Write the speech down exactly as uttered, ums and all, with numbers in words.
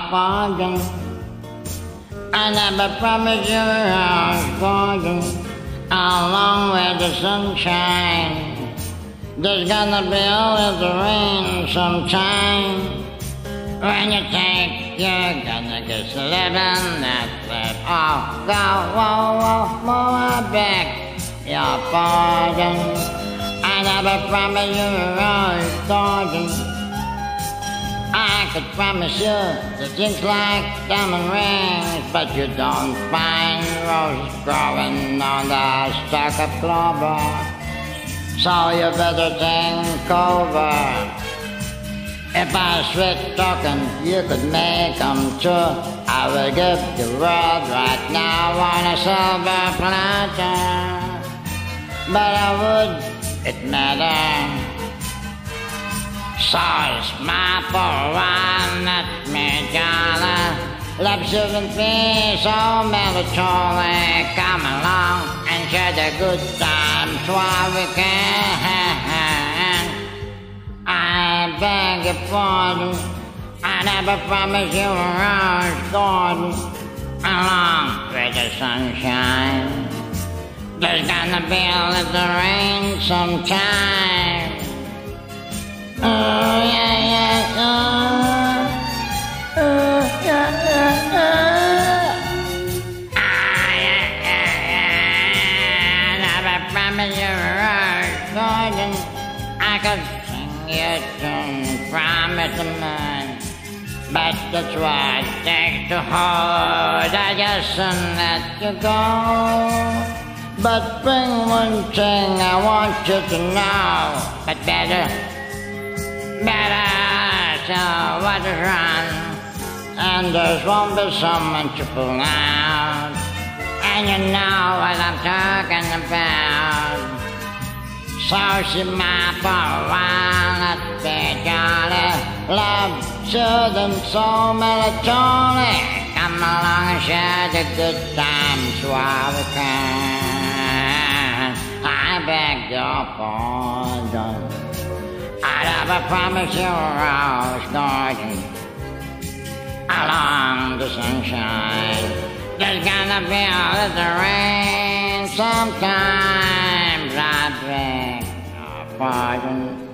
pardon. I never promised you a rose garden along with the sunshine. There's gonna be always the rain sometime. When you think you're gonna get living, that's it. Oh, go, whoa, whoa, whoa, I beg your pardon. I never promised you a rose garden. I could promise you the things like diamond rings, but you don't find roses growing on the stalk of clover. So you better think over. If I was sweet talking, you could make them true. I will give the world right now on a silver platter. But I would it matter? So smile for a while, let me jolly. Love shouldn't be so melancholy. Come along and share the good times while we can. I beg your pardon, I never promised you a rose garden along with the sunshine. There's gonna be a little rain sometime. Oh, yeah, yeah, oh, oh, yeah, yeah, oh. Ah, yeah, yeah, yeah. I never promised you a rose garden. I could sing you a tune from the moon, but that's what it takes to hold. I just let you go. But bring one thing I want you to know, but better. Better so what is wrong, and there won't be someone to pull out, and you know what I'm talking about. So smile for a while, let's be jolly. Love shouldn't so melancholy. Come along and share the good times while we can. I beg your pardon, I never promised you a rose garden along the sunshine. There's gonna be a little rain sometimes. I beg your pardon.